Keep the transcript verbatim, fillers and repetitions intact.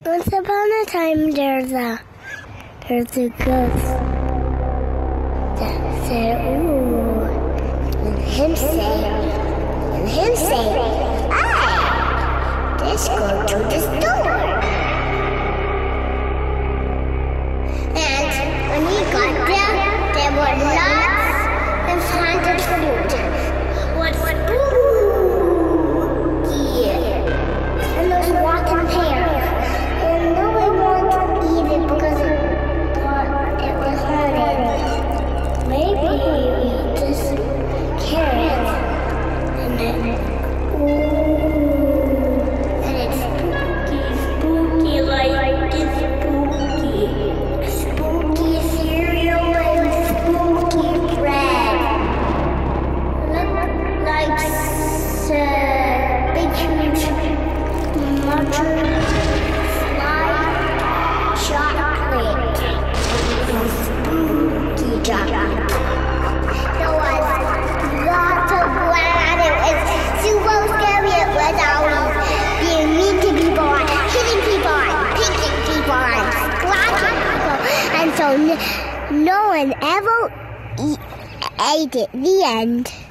Once upon a time, there's a there's a ghost that said, "Ooh," and him say, and him say, "Hey, let's go to the store." And when he got there, there were lots of haunted food. What spooky? And those rotten pears. And no one wanted to eat it because it thought it was haunted. Maybe we just carrot and then ooh, and it's spooky, spooky like it's spooky, spooky cereal and spooky bread. Look like uh, big huge mushroom slime chocolate, spooky chocolate. There was lots of blood. It was super scary. It was always being mean to people, hitting people, picking people, scratching people, and so n- no one ever e- ate it. The end.